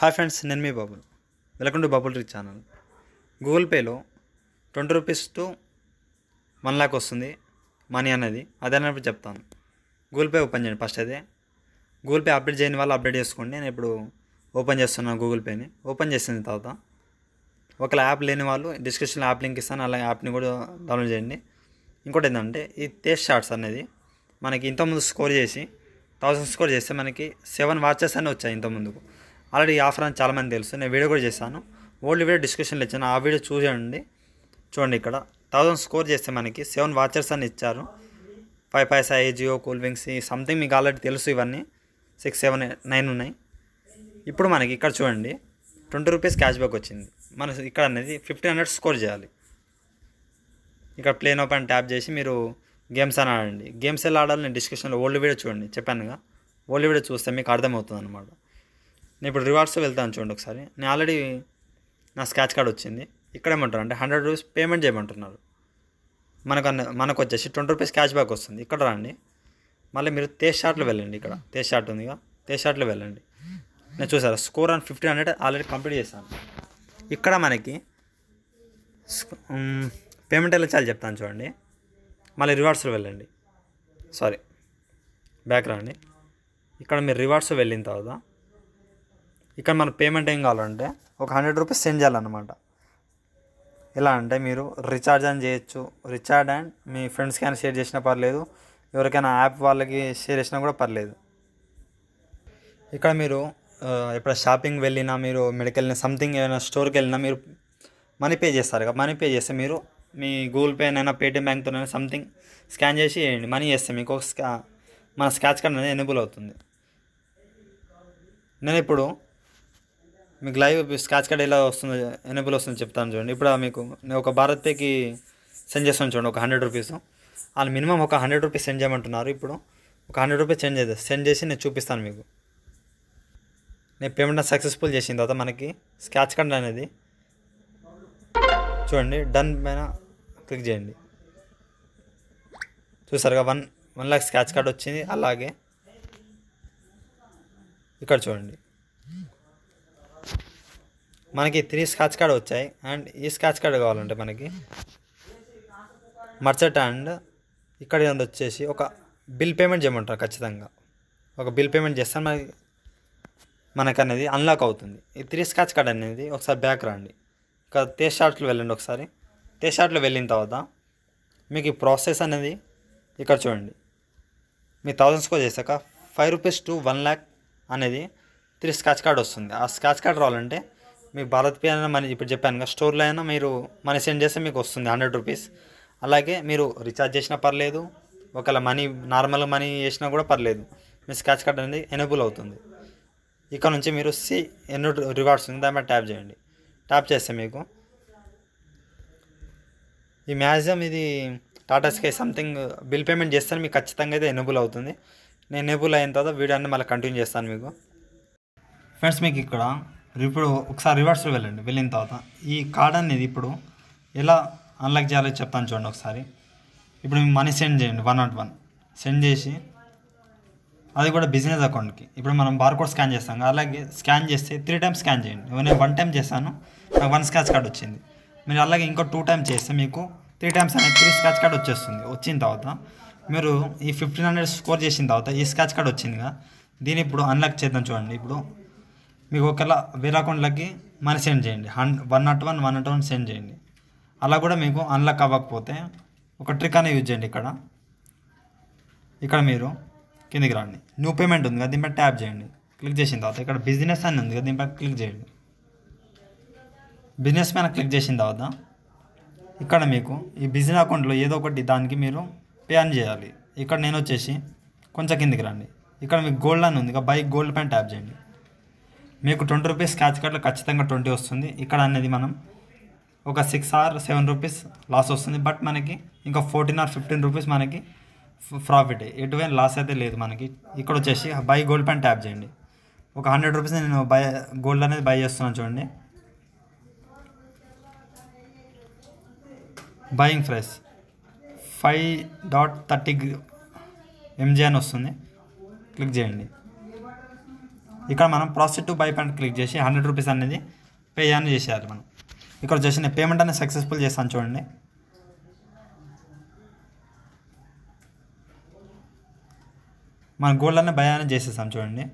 Hi friends, నేను మీ Babul. Welcome to bubble rich channel. Google పేలో 20 రూపీస్ టు 1 లాక్ వస్తుంది మనీ అనేది. అదే అన్నప్పుడు చెప్తాను. గూగుల్ పే ఓపెన్ చేయండి. ఫస్ట్ అయితే గూగుల్ పే అప్డేట్ చేయని వాళ్ళు అప్డేట్ చేసుకోండి. నేను ఇప్పుడు ఓపెన్ చేస్తున్నాను గూగుల్ పేని. ఓపెన్ చేసిన తర్వాత ఒకవేళ యాప్ లేని వాళ్ళు డిస్క్రిప్షన్లో యాప్ లింక్ ఇస్తాను, అలాగే యాప్ని కూడా డౌన్లోడ్ చేయండి. ఇంకోటి ఏంటంటే ఈ టేస్ట్ షార్ట్స్ అనేది మనకి ఇంతకుముందు స్కోర్ చేసి 1000 స్కోర్ చేస్తే మనకి 7 వాచెస్ అని వచ్చాయి ఇంతకుముందుకు. ఆల్రెడీ ఈ ఆఫర్ అని చాలామంది తెలుసు. నేను వీడియో కూడా చేశాను, ఓల్డ్ వీడియో డిస్క్రిప్షన్లో ఇచ్చాను, ఆ వీడియో చూడండి. చూడండి, ఇక్కడ 1000 స్కోర్ చేస్తే మనకి 7 వాచెస్ అని ఇచ్చారు. 5 Paisa, Ajio, cool drinks something మీకు ఆల్రెడీ తెలుసు. ఇవన్నీ 6, 7, 9 ఉన్నాయి. ఇప్పుడు మనకి ఇక్కడ చూడండి 20 రూపీస్ క్యాష్ బ్యాక్ వచ్చింది. మన ఇక్కడ అనేది 1500 స్కోర్ చేయాలి. ఇక్కడ ప్లే నౌ పైన ట్యాప్ చేసి మీరు గేమ్స్ అని ఆడండి. గేమ్స్ ఎలా ఆడాలి నేను డిస్క్రిప్షన్లో ఓల్డ్ వీడియో చూడండి, చెప్పానుగా. ఓల్డ్ వీడియో చూస్తే మీకు అర్థమవుతుంది అనమాట. నేను ఇప్పుడు రివార్డ్స్ వెళ్తాను చూడండి ఒకసారి. నేను ఆల్రెడీ నా స్క్రాచ్ కార్డ్ వచ్చింది. ఇక్కడ ఏమంటారు అంటే 100 రూపీస్ పేమెంట్ చేయమంటున్నారు. మనకు వచ్చేసి 20 రూపీస్ క్యాష్ బ్యాక్ వస్తుంది. ఇక్కడ రండి, మళ్ళీ మీరు టేస్ట్ షార్ట్లో వెళ్ళండి. ఇక్కడ టేస్ట్ షార్ట్ ఉందిగా, టేస్ట్ షార్ట్లో వెళ్ళండి. నేను చూసారా స్కోర్ అని 1500 ఆల్రెడీ కంప్లీట్ చేశాను. ఇక్కడ మనకి పేమెంట్ ఎలా చాలా చెప్తాను చూడండి. మళ్ళీ రివార్డ్స్లో వెళ్ళండి, సారీ బ్యాక్ రండి. ఇక్కడ మీరు రివార్డ్స్ వెళ్ళిన తర్వాత ఇక్కడ మన పేమెంట్ ఏం కావాలంటే ఒక 100 రూపీస్ సెండ్ చేయాలన్నమాట. ఎలా అంటే మీరు రీఛార్జ్ అని చేయొచ్చు. రీఛార్జ్ అండ్ మీ ఫ్రెండ్స్కి అయినా షేర్ చేసినా పర్లేదు, ఎవరికైనా యాప్ వాళ్ళకి షేర్ చేసినా కూడా పర్లేదు. ఇక్కడ మీరు ఎప్పుడు షాపింగ్ వెళ్ళినా, మీరు మెడికల్ వెళ్ళినా, సంథింగ్ ఏమైనా స్టోర్కి వెళ్ళినా మీరు మనీ పే చేస్తారు కదా. మనీ పే చేస్తే మీరు మీ గూగుల్ పేనైనా పేటిఎం బ్యాంక్తోనైనా సంథింగ్ స్కాన్ చేసి వేయండి. మనీ చేస్తే మీకు మన స్క్రాచ్ కార్డ్ అనేది ఎనేబుల్ అవుతుంది. నేను ఇప్పుడు మీకు లైవ్ స్క్రాచ్ కార్డ్ ఎలా వస్తుందో ఎనేబుల్ వస్తుందో చెప్తాను చూడండి. ఇప్పుడు మీకు నేను ఒక భారత్ పేకి సెండ్ చేస్తాను చూడండి, ఒక 100 రూపీస్. వాళ్ళు మినిమం ఒక 100 రూపీస్ సెండ్ చేయమంటున్నారు. ఇప్పుడు ఒక 100 రూపీస్ సెండ్ చేసి నేను చూపిస్తాను మీకు. నేను పేమెంట్ సక్సెస్ఫుల్ చేసిన తర్వాత మనకి స్క్రాచ్ కార్డ్ అనేది చూడండి డన్ పైన క్లిక్ చేయండి. చూసారుగా 1 లాక్ స్క్రాచ్ కార్డ్ వచ్చింది. అలాగే ఇక్కడ చూడండి మనకి 3 స్క్రాచ్ కార్డ్ వచ్చాయి. అండ్ ఈ స్క్రాచ్ కార్డ్ కావాలంటే మనకి మర్చెంట్ అండ్ ఇక్కడ వచ్చేసి ఒక బిల్ పేమెంట్ చేయమంటారు. ఖచ్చితంగా ఒక బిల్ పేమెంట్ చేస్తే మనకు అనేది అన్లాక్ అవుతుంది. ఈ 3 స్క్రాచ్ కార్డ్ అనేది ఒకసారి బ్యాక్ రండి. ఇక్కడ టేస్ట్ షార్ట్లో వెళ్ళండి. ఒకసారి టేస్ట్ షార్ట్లో వెళ్ళిన తర్వాత మీకు ఈ ప్రాసెస్ అనేది ఇక్కడ చూడండి. మీ 1000 స్కోర్ చేశాక 5 రూపీస్ టు 1 లాక్ అనేది 3 స్క్రాచ్ కార్డ్ వస్తుంది. ఆ స్క్రాచ్ కార్డ్ రావాలంటే మీ భారత్ పే అయినా మనీ, ఇప్పుడు చెప్పాను కదా, స్టోర్లో అయినా మీరు మనీ సెండ్ చేస్తే మీకు వస్తుంది 100 రూపీస్. అలాగే మీరు రీఛార్జ్ చేసినా పర్లేదు, ఒకవేళ నార్మల్ మనీ చేసినా కూడా పర్లేదు, మీ స్క్రాచ్ కార్డ్ అనేది ఎనేబుల్ అవుతుంది. ఇక్కడ నుంచి మీరు ఎన్నో రివార్డ్స్ ఉంది, దాని మీద ట్యాప్ చేయండి. ట్యాప్ చేస్తే మీకు ఈ మ్యాక్సిమం ఇది Tata sky something bill payment చేస్తే మీకు ఖచ్చితంగా అయితే ఎనేబుల్ అవుతుంది. నేను ఎనేబుల్ అయిన తర్వాత వీడియో అన్నీ మళ్ళీ కంటిన్యూ చేస్తాను మీకు. ఫ్రెండ్స్, మీకు ఇక్కడ ఇప్పుడు ఒకసారి రివర్స్లో వెళ్ళండి. వెళ్ళిన తర్వాత ఈ కార్డ్ అనేది ఇప్పుడు ఎలా అన్లాక్ చేయాలో చెప్తాను చూడండి ఒకసారి. ఇప్పుడు మీకు మనీ సెండ్ చేయండి 101 సెండ్ చేసి, అది కూడా బిజినెస్ అకౌంట్కి. ఇప్పుడు మనం బార్కోడ్ స్కాన్ చేస్తాం, అలాగే స్కాన్ చేస్తే 3 టైమ్స్ స్కాన్ చేయండి. నేను 1 టైం చేశాను, నాకు 1 స్క్రాచ్ కార్డ్ వచ్చింది. మీరు అలాగే ఇంకో 2 టైమ్స్ చేస్తే మీకు 3 టైమ్స్ అనేది 3 స్క్రాచ్ కార్డ్ వచ్చేస్తుంది. వచ్చిన తర్వాత మీరు ఈ 1500 స్కోర్ చేసిన తర్వాత ఈ స్క్రాచ్ కార్డ్ వచ్చిందిగా, దీన్ని ఇప్పుడు అన్లాక్ చేద్దాం చూడండి. ఇప్పుడు మీకు ఒకవేళ వేరే అకౌంట్లకి మనీ సెండ్ చేయండి, 101 సెండ్ చేయండి. అలా కూడా మీకు అన్లాక్ అవ్వకపోతే ఒక ట్రిక్ అనేది యూజ్ చేయండి. ఇక్కడ మీరు కిందికి రండి, న్యూ పేమెంట్ ఉంది కదా, దీనిపై ట్యాప్ చేయండి. క్లిక్ చేసిన తర్వాత ఇక్కడ బిజినెస్ అని ఉంది కదా, దీనిపై క్లిక్ చేయండి. బిజినెస్ పైన క్లిక్ చేసిన తర్వాత ఇక్కడ మీకు ఈ బిజినెస్ అకౌంట్లో ఏదో ఒకటి దానికి మీరు పే అని చేయాలి. ఇక్కడ నేను వచ్చేసి కొంచెం కిందికి రండి. ఇక్కడ మీకు గోల్డ్ అని ఉంది కదా, బై గోల్డ్ పైన ట్యాప్ చేయండి. మీకు 20 రూపీస్ స్క్రాచ్ కార్డ్లో ఖచ్చితంగా 20 వస్తుంది. ఇక్కడ అనేది మనం ఒక 6 or 7 రూపీస్ లాస్ వస్తుంది. బట్ మనకి ఇంకా 14 or 15 రూపీస్ మనకి ప్రాఫిట్, ఎటువంటి లాస్ అయితే లేదు మనకి. ఇక్కడ వచ్చేసి బై గోల్డ్ పైన ట్యాప్ చేయండి. ఒక 100 రూపీస్ నేను గోల్డ్ అనేది బై చేస్తున్నాను చూడండి. బయింగ్ ప్రైస్ 5.30 mg అని వస్తుంది. క్లిక్ చేయండి. ఇక్కడ మనం ప్రాసెస్ టు బై పైన క్లిక్ చేసి 100 రూపీస్ అనేది పే అని చేసేయాలి మనం. ఇక్కడ వచ్చేసి నేను పేమెంట్ అనేది సక్సెస్ఫుల్ చేస్తాను చూడండి. మన గోల్డ్ అనే బై అనేది చేసేస్తాం చూడండి.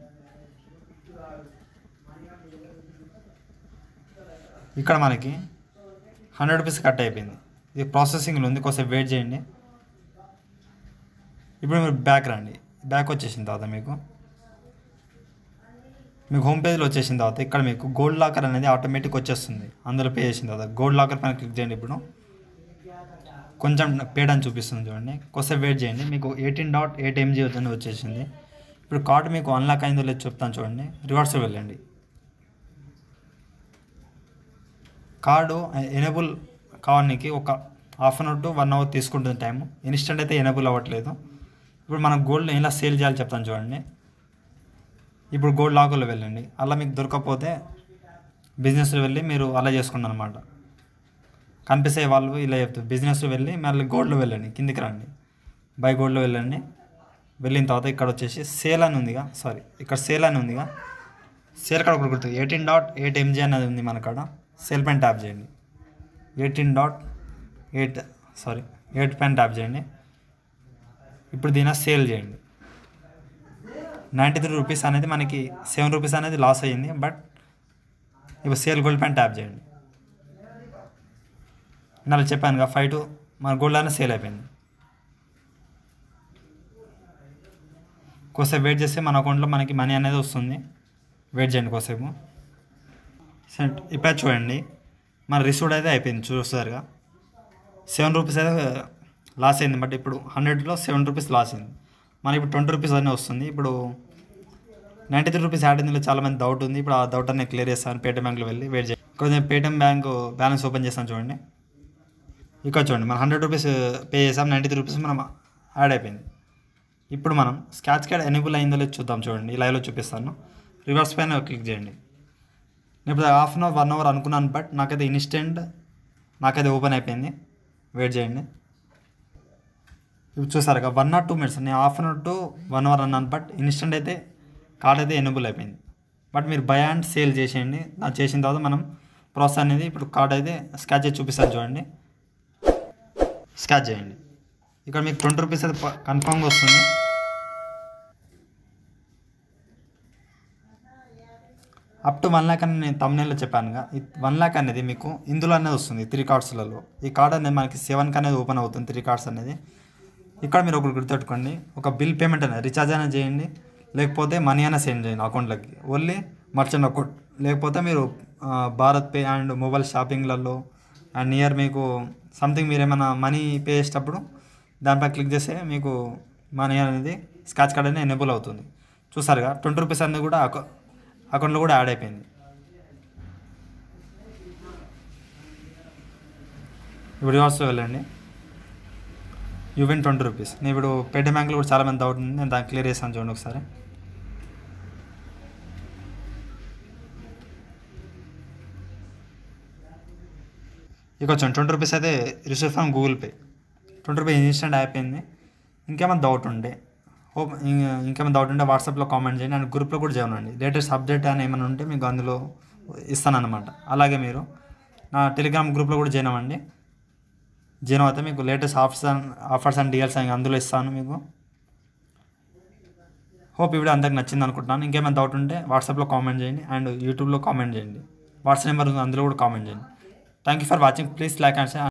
ఇక్కడ మనకి 100 రూపీస్ కట్ అయిపోయింది. ఇది ప్రాసెసింగ్లో ఉంది, కొంచెం వెయిట్ చేయండి. ఇప్పుడు మీరు బ్యాక్ రండి. బ్యాక్ వచ్చేసిన తర్వాత మీకు హోమ్ పేజ్లో వచ్చేసిన తర్వాత ఇక్కడ మీకు గోల్డ్ లాకర్ అనేది ఆటోమేటిక్ వచ్చేస్తుంది. అందులో పే చేసిన తర్వాత గోల్డ్ లాకర్ పైన క్లిక్ చేయండి. ఇప్పుడు కొంచెం పేడ్ అని చూపిస్తుంది చూడండి. కొంచెం వెయిట్ చేయండి. మీకు 18.8 MB అని వచ్చేసింది. ఇప్పుడు కార్డు మీకు అన్లాక్ అయిందో లేదో చెప్తాను చూడండి. రివర్స్లో వెళ్ళండి. కార్డు ఎనేబుల్ కావడానికి ఒక half an hour to 1 hour తీసుకుంటుంది టైము. ఇన్స్టెంట్ అయితే ఎనేబుల్ అవ్వట్లేదు. ఇప్పుడు మనం గోల్డ్ ఎలా సేల్ చేయాలి చెప్తాను చూడండి. ఇప్పుడు గోల్డ్ లాకర్లో వెళ్ళండి. అలా మీకు దొరకకపోతే బిజినెస్లో వెళ్ళి మీరు అలా చేసుకోండి అనమాట. కనిపిస్తే వాళ్ళు ఇలా చెప్తారు. బిజినెస్లో వెళ్ళి మళ్ళీ గోల్డ్లో వెళ్ళండి, కిందికి రండి, బై గోల్డ్లో వెళ్ళండి. వెళ్ళిన తర్వాత ఇక్కడ వచ్చేసి సేల్ అని ఉందిగా, ఇక్కడ సేల్ అని ఉందిగా, సేల్ కాడ ఒకటి 18.8 MB అనేది ఉంది మన కాడ. సేల్ పైన ట్యాప్ చేయండి. 8 పైన ట్యాప్ చేయండి. ఇప్పుడు దీని సేల్ చేయండి. 93 రూపీస్ అనేది మనకి 7 రూపీస్ అనేది లాస్ అయ్యింది. బట్ ఇప్పుడు సేల్ గోల్డ్ పైన ట్యాప్ చేయండి. నేను చెప్పానుగా 5 to మన గోల్డ్ అనేది సేల్ అయిపోయింది. కొద్దిసేపు వెయిట్ చేస్తే మన అకౌంట్లో మనకి మనీ అనేది వస్తుంది. వెయిట్ చేయండి కొద్దిసేపు. ఇప్పుడు చూడండి మన రిసీవ్డ్ అయితే అయిపోయింది. చూస్తారుగా 7 రూపీస్ అయితే లాస్ అయింది. బట్ ఇప్పుడు 100లో 7 రూపీస్ లాస్ అయింది. మనకి ఇప్పుడు 20 రూపీస్ అనే వస్తుంది. ఇప్పుడు 93 రూపీస్ యాడ్ అయింది. చాలామంది డౌట్ ఉంది. ఇప్పుడు ఆ డౌట్ అనేది క్లియర్ చేస్తాను. పేటీఎం బ్యాంక్లో వెళ్ళి వెయిట్ చేయండి. ఇక్కడ నేను పేటీఎం బ్యాంక్ బ్యాలెన్స్ ఓపెన్ చేస్తాను చూడండి. ఇక్కడ చూడండి మనం 100 రూపీస్ పే చేసాం. 93 రూపీస్ మనం యాడ్ అయిపోయింది. ఇప్పుడు మనం స్క్రాచ్ కార్డ్ ఎనేబుల్ అయిందో లేదో చూద్దాం చూడండి. లైవ్లో చూపిస్తాను. రివర్స్ పైన క్లిక్ చేయండి. నేను ఇప్పుడు హాఫ్ అన్ అవర్ 1 అవర్ అనుకున్నాను. బట్ నాకైతే ఇన్స్టెంట్ నాకైతే ఓపెన్ అయిపోయింది. వెయిట్ చేయండి. ఇప్పుడు చూసారుగా 1 or 2 minutes నేను half an hour to 1 hour అన్నాను. బట్ ఇన్స్టెంట్ అయితే కార్డ్ అయితే ఎనేబుల్ అయిపోయింది. బట్ మీరు బై అండ్ సేల్ చేసేయండి. అది చేసిన తర్వాత మనం ప్రాసెస్ అనేది ఇప్పుడు కార్డ్ అయితే స్కాచ్ చేసి చూపిస్తాను చూడండి. స్కాచ్ చేయండి. ఇక్కడ మీకు 20 రూపీస్ అయితే కన్ఫామ్గా వస్తుంది. అప్ టు 1 lakh అని నేను తమ్నేల్లో చెప్పానుగా. ఈ 1 lakh అనేది మీకు ఇందులో అనేది వస్తుంది 3 కార్డ్స్లలో. ఈ కార్డ్ అనేది మనకి 7కి అనేది ఓపెన్ అవుతుంది 3 కార్డ్స్ అనేది. ఇక్కడ మీరు ఒకటి గుర్తుపెట్టుకోండి. ఒక బిల్ పేమెంట్ అనేది రీఛార్జ్ అయినా చేయండి, లేకపోతే మనీ అయినా సెండ్ చేయండి అకౌంట్లోకి. Only merchant account. లేకపోతే మీరు భారత్ పే అండ్ మొబైల్ షాపింగ్లలో అండ్ నియర్ మీకు సంథింగ్ మీరు ఏమైనా మనీ పే చేసేటప్పుడు దానిపై క్లిక్ చేస్తే మీకు మనీ అనేది స్క్రాచ్ కార్డ్ అనేది ఎనేబుల్ అవుతుంది. చూసారుగా 20 రూపీస్ అనేది కూడా అకౌంట్లో కూడా యాడ్ అయిపోయింది. ఇప్పుడు రివర్స్లో వెళ్ళండి. You win 20 rupees. నేను ఇప్పుడు పేటీఎం బ్యాంక్లో కూడా చాలామంది డౌట్ ఉంది. నేను దాన్ని క్లియర్ చేస్తాను చూడండి ఒకసారి. ఇక వచ్చాను 20 రూపీస్ అయితే receive from Google pay. 20 rupees instant అయిపోయింది. ఇంకేమైనా డౌట్ ఉంటే వాట్సాప్లో కామెంట్ చేయండి. అండ్ గ్రూప్లో కూడా జాయిన్ అవ్వండి. లేటెస్ట్ అప్డేట్ అని ఏమైనా ఉంటే మీకు అందులో ఇస్తానన్నమాట. అలాగే మీరు నా టెలిగ్రామ్ గ్రూప్లో కూడా జాయిన్ అవ్వండి. జాయిన్ అవుతే మీకు లేటెస్ట్ ఆఫర్స్ అండ్ డీల్స్ అని అందులో ఇస్తాను మీకు. హోప్ ఈ వీడియో అందరికి నచ్చింది అనుకుంటున్నాను. ఇంకేమైనా డౌట్ ఉంటే వాట్సాప్లో కామెంట్ చేయండి అండ్ యూట్యూబ్లో కామెంట్ చేయండి. వాట్సాప్ నెంబర్ అందులో కూడా కామెంట్ చేయండి. Thank you for watching. Please like and share.